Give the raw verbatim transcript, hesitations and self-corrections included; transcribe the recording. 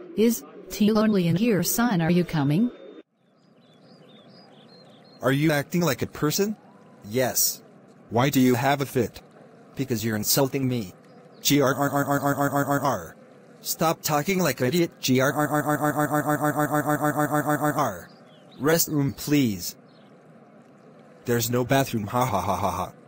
Is T lonely in here, son? Are you coming? Are you acting like a person? Yes. Why do you have a fit? Because you're insulting me. G R R R R R R R R R. Stop talking like an idiot. G R R R R R R R R R R R R R R R R. Restroom, please. There's no bathroom, ha ha ha ha ha.